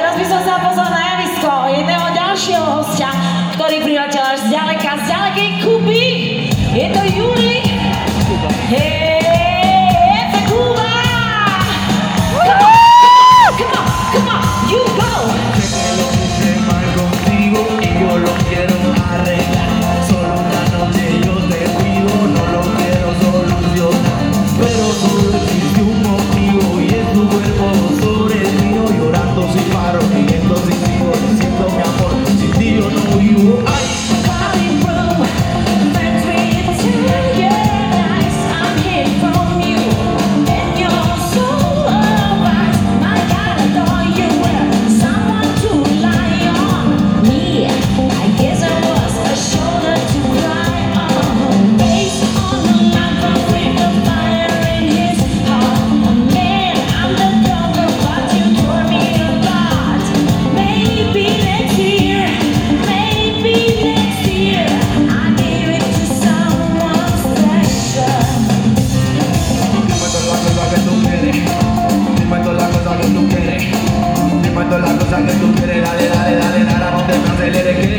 teraz by som sa pozval na javisko jedného ďalšieho hostia, ktorý priletel až z ďalekej Kuby. Je to Juli. Hey, it's a Cuba. Come on, you go. Sé que lo puse mal contigo y yo lo quiero arreglar. Solo una noche yo te cuido, no lo quiero solucionar. Pero solo existe un motivo y es tu cuerpo sobre el mío, llorando sin paro, riendo sin vivo, diciendo mi amor, sin ti yo no vivo. Ay. La cosa que tú quieres, dale, no te canceles,